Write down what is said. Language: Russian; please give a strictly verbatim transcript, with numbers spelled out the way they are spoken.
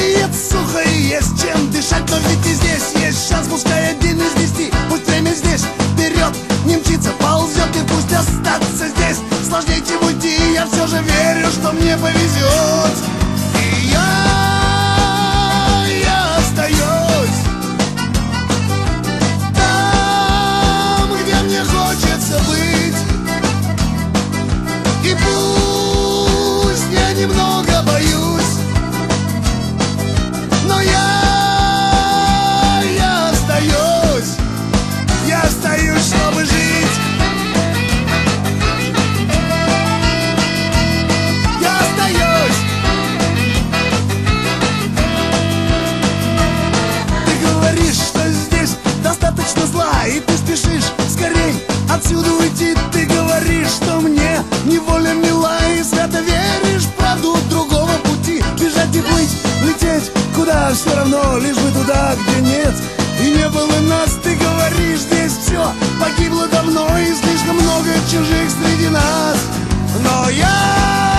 бывает сухо и есть чем дышать. Но ведь и здесь есть шанс, пускай один из десяти. Пусть время здесь вперед не мчится, ползет, и пусть остаться здесь сложнее, чем уйти. Я все же верю, что мне повезет. И я, я остаюсь там, где мне хочется быть. И пусть я немного боюсь, но я, я остаюсь, я остаюсь, чтобы жить. Я остаюсь. Ты говоришь, что здесь достаточно зла, и ты спешишь скорей отсюда уйти. Ты говоришь, что мне неволя мила, и свято веришь в правду другого пути. Бежать и плыть, лететь куда все равно, лишь бы туда, где нет и не было нас. Ты говоришь, здесь все погибло давно, и слишком много чужих среди нас. Но я